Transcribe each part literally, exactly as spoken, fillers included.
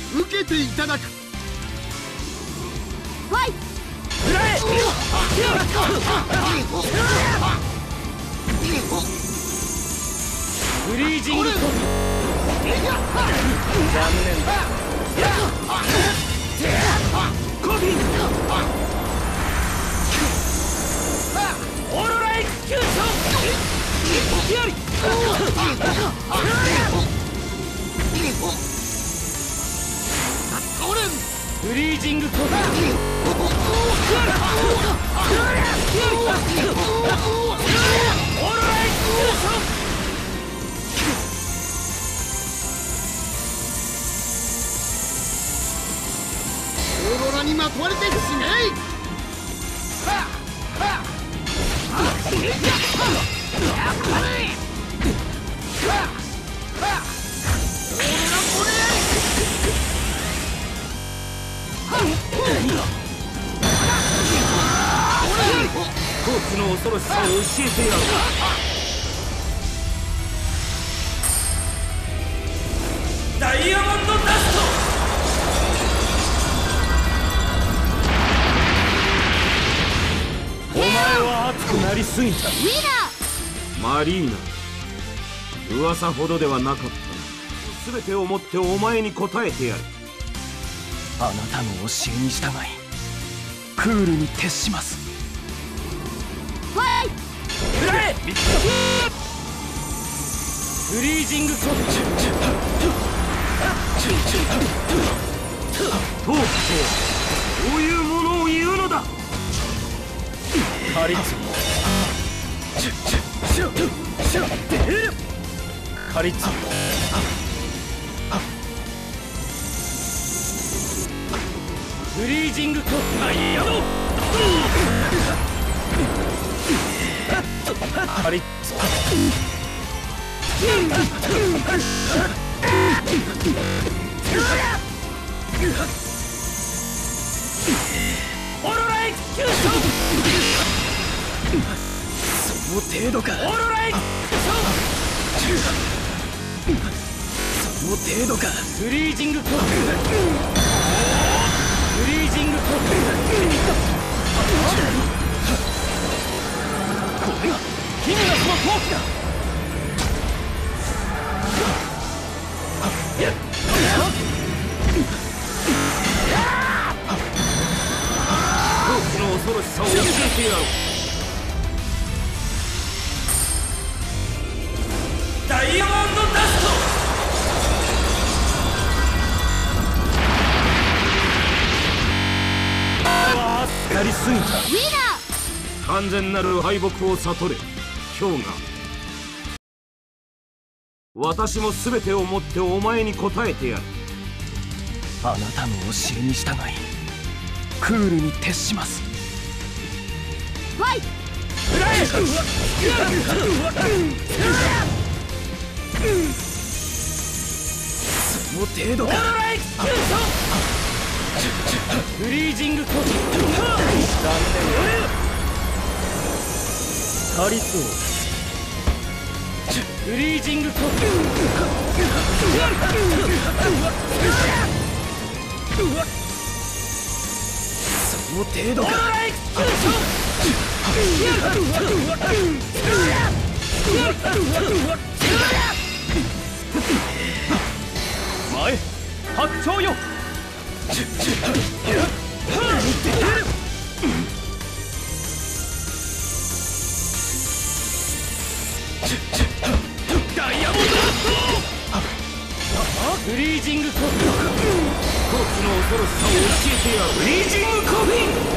受けていただく。 ファイフライフリージングコビ残念だコビオーロラエクスキューションヒアリフリージングコビオーロラにまとわれていくしね。 コーツの恐ろしさを教えてやろう。ダイヤモンドダスト。お前は熱くなりすぎた。 ウィナマリーナ、噂ほどではなかったが全てをもってお前に答えてやる。 あなたの教えに従いクールに徹します。 ーファイフライフリージングコビトークとはこういうものを言うのだ。カリツカリツフリージングコビアイヤドカリツオーロラエクスキューション。 その程度か。 オーロラエクスキューション。 その程度か。 フリージングコビフリージングコビこれがキングダスの闘気だ。闘気の恐ろしさを教えてやろう。ダイヤモンドダスト。やりすぎた。 ウィナ完全なる敗北を悟れ氷河。私も全てをもってお前に答えてやる。 あなたの教えに従いクールに徹します。 ーファイフライその程度か。 オーロラエクスキューション。フリージングコビ残念だ。カリツオフリージングコビその程度か。 オーロラエクスキューション。前八丁よ。ダイヤモンドフリージングコビコーツの恐ろしさを教えてやる。フリージングコ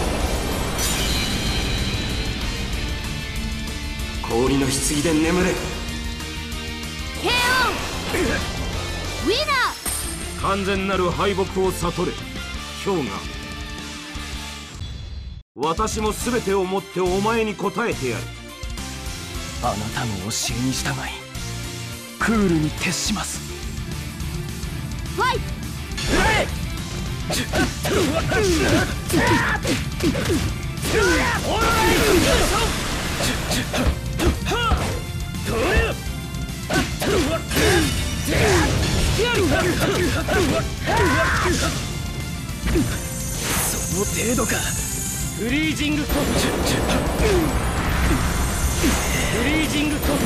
ビ氷の棺で眠れ。 ケーオー ウィナ完全なる敗北を悟れ氷河。私も全てをもってお前に答えてやる。 あなたの教えに従いクールに徹します。 ーファイフライオーロラエクスキューション。 その程度か。 フリージングコフフリージングコフ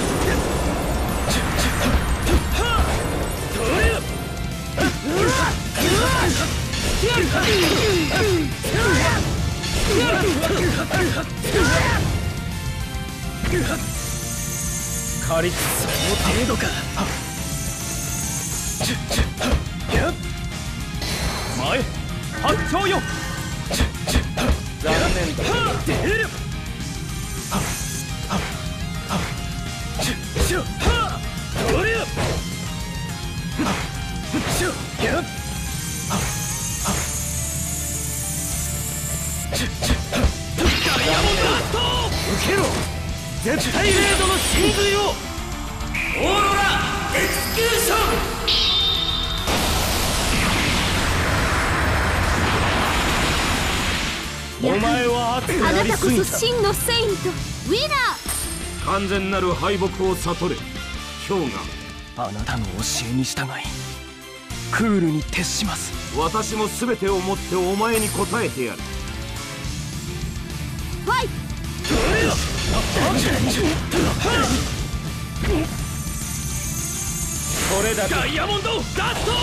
カリスその程度か。前八丁よ。 残念だ。 出る。どれ。ダイヤモンドラスト。受けろ。絶対レードの真髄を。オーロラエクスキューション。お前は熱くあなたこなりすぎた。 そ真のセイントウィナー。 完全なる敗北を悟れ氷河。 あなたの教えに従いクールに徹します。 私も全てをもってお前に応えてやる。 ファイト。 これだけ。 ダイヤモンドラスト。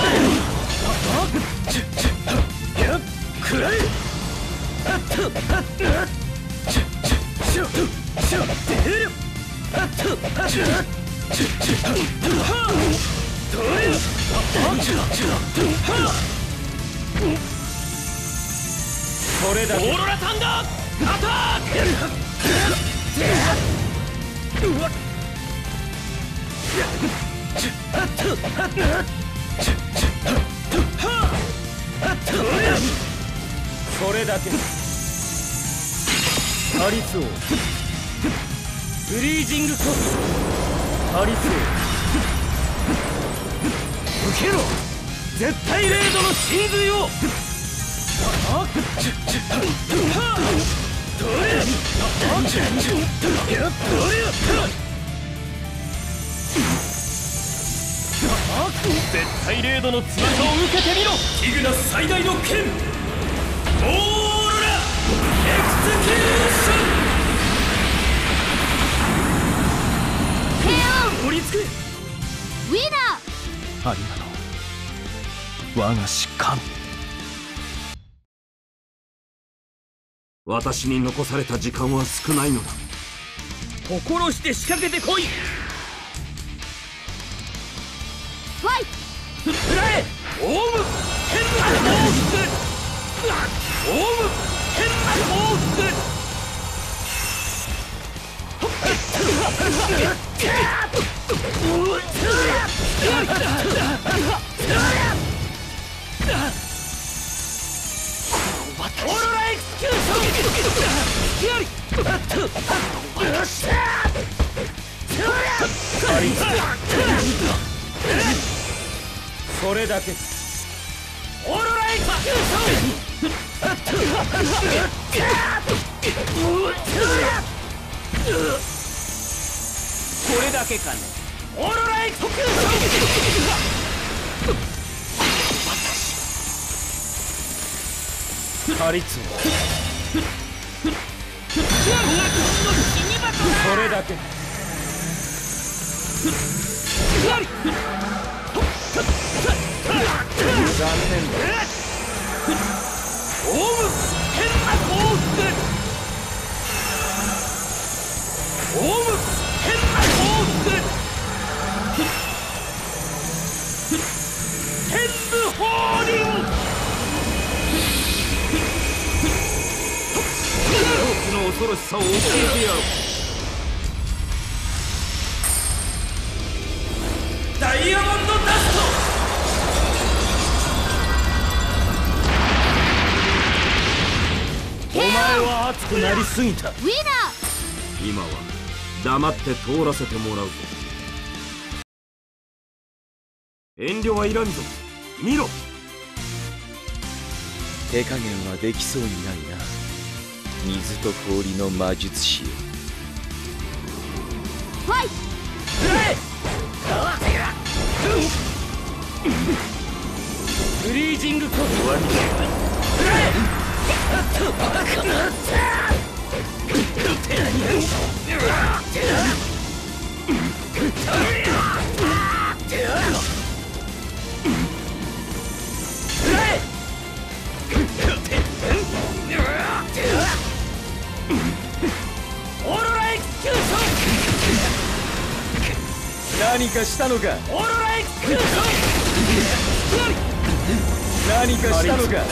くらえ。 これだけ。 オーロラサンダーアタック。 これだけ。ハリス王フリージングコフハリス王受けろ。絶対レードの真髄を。絶対レードの翼を受けてみろ。イグナス最大の剣オーロラエクスキューション。 ケーオー。 追いつく。 ウィナー。 ありがとう我が士官。 私に残された時間は少ないのだ。 心して仕掛けてこい。 ファイト。 くらえ。オウム変な報復。オウム変な報復。オーロラエクスキューション。 これだけ。 オーロラエクスキューション。 これだけかね。 オーロラエクスキューション。 ハリツ王これだけ。残念だ。 オウム変な報復。オウム変な報復。天部降臨。 狂気の恐ろしさを教えてやろう。 ダイヤモンドダスト。 お前は熱くなりすぎた。 ウィナー。 今は黙って通らせてもらうぞ。遠慮はいらんぞ。見ろ。 手加減はできそうにないな。水と氷の魔術師よ。 ファイト。 くらえ。 フリージングコース終わりオーロラエクスキューション。 何かしたのか。 オーロラエクスキューション。 何かしたのか。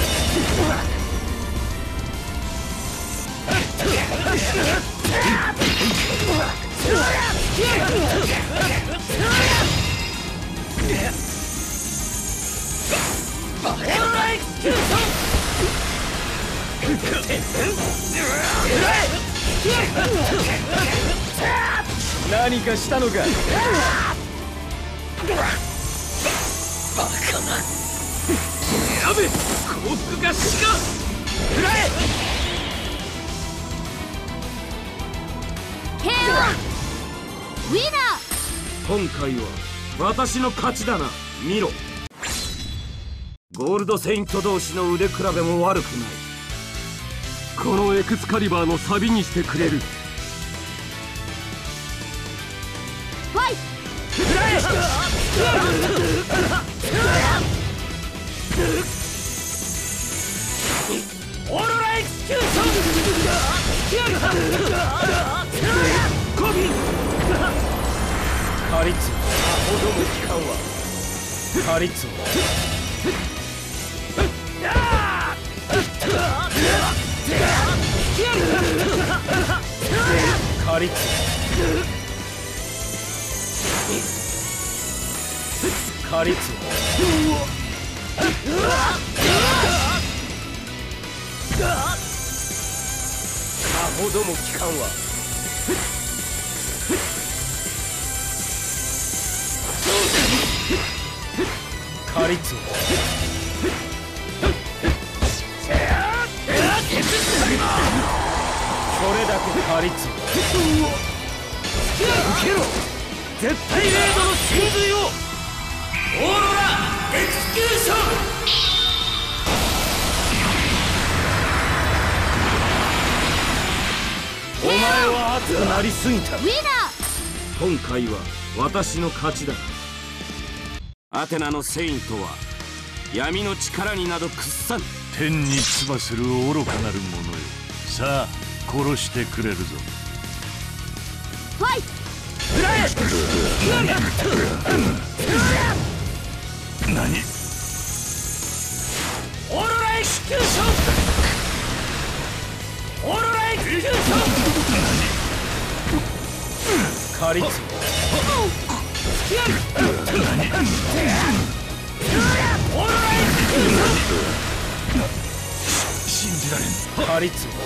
オーロラエクスキューション。 何かしたのか。 バカな。やべ、降伏が死が。食らえ。 ケーオー ウィナー。 今回は私の勝ちだな。見ろ。ゴールドセイント同士の腕比べも悪くない。このエクスカリバーのサビにしてくれる。 ファイオーロラエクスキューション。コビカリツさほども効かんわ。カリツカリツカリツさほども効かんわ。カリツそれだけカリツ受けろ。絶対レードの真髄を。オーロラエクスキューション。 お前は熱くなりすぎた。 ウィナー。 今回は私の勝ちだ。アテナのセイントは闇の力になど屈さん。 天に唾する愚かなる者よ。さあ殺してくれるぞ。 ファイト。 何。 オーロラエクスキューション。オーロラエクスキューション。 カリツ信じられん。 カリツ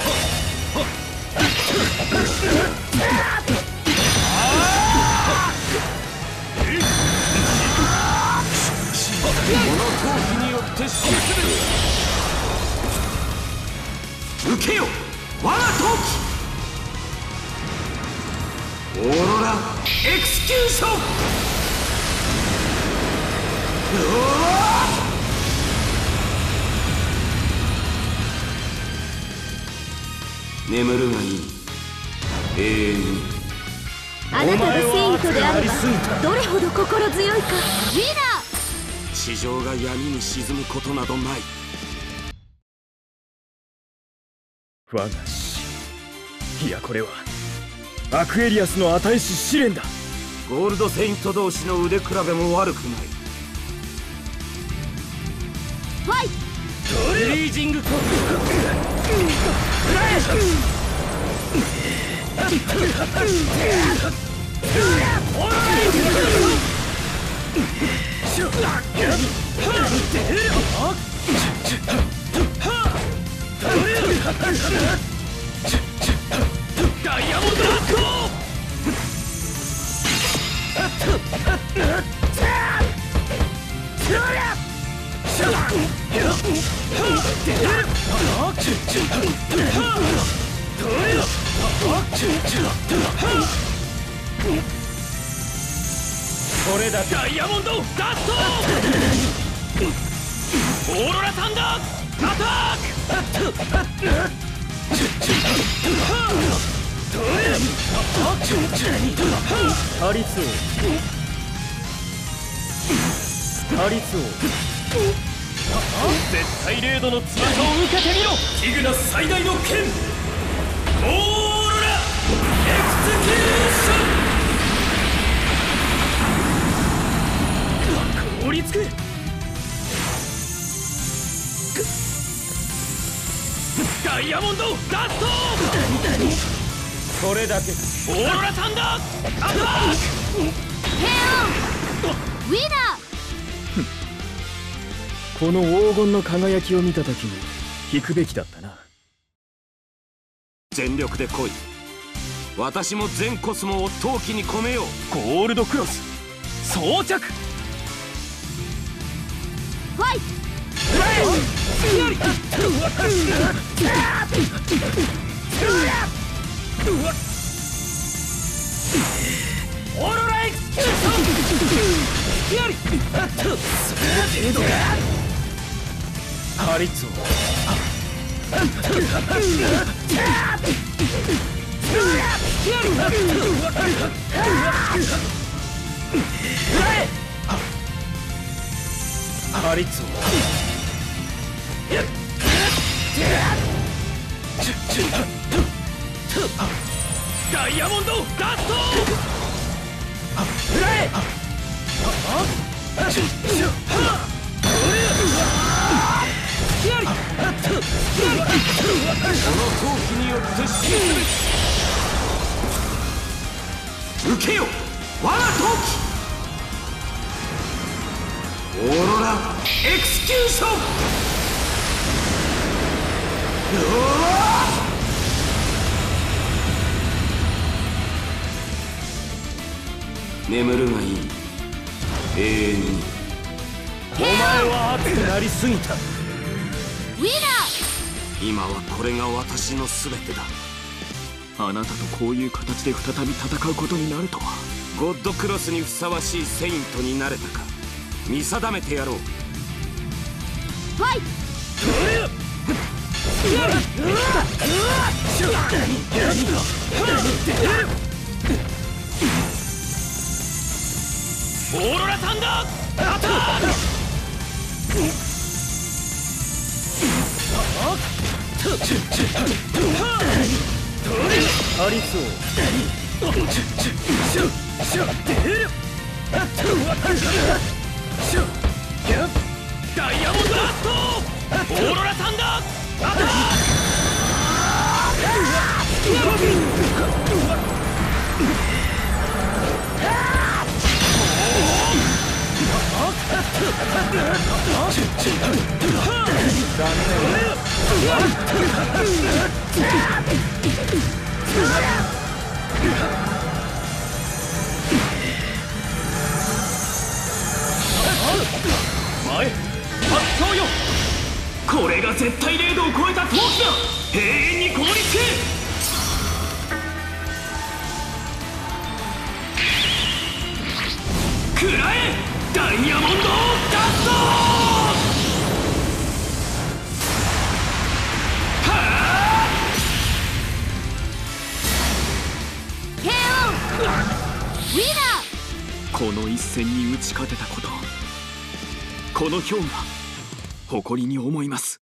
この闘気によって死すべて受けよ我が闘気。オーロラエクスキューション。眠るがいい。永遠に。 あなたがセイントであればどれほど心強いか。ウィナー。 地上が闇に沈むことなどない。 我が死。いやこれはアクエリアスの与えし試練だ。 ゴールドセイント同士の腕比べも悪くない。 ファイト。 フリージングコース。ダイヤモンドラット。それだけダイヤモンドダスト。 オーロラサンダーアタック。 ハリツ王ハリツ王絶対レードの翼を受けてみろ。ティグナス最大の剣、オーロラエクスキューション。凍りつく。ダイヤモンドダスト。 それだけ。 オーロラサンダーアタック。 ケーオー ウィナー。 この黄金の輝きを見た時に引くべきだったな。 全力で来い。私も全コスモを陶器に込めよう。 ゴールドクロス装着。 ファイト。 オーロラエクスキューション。やりその程度か。 ハリツ王ハリツ王ダイヤモンドダスト。フライ。 この陶器によって死ぬべき。受けよ我が陶器。オーロラエクスキューション。眠るがいい、永遠に。 お前は熱くなりすぎた。 ウィナー。 今はこれが私の全てだ。 あなたとこういう形で再び戦うことになるとは。 ゴッドクロスにふさわしいセイントになれたか見定めてやろう。 ファイト。 オーロラサンダーアタッハリツダイヤモンドラスト。オーロラサンダーアタッ前発狂よ。これが絶対零度を超えた陶器だ。永遠に凍りつけ。食らえダイヤモンドダスト。はあケーオー ウィナー。 この一戦に打ち勝てたこと、この氷河誇りに思います。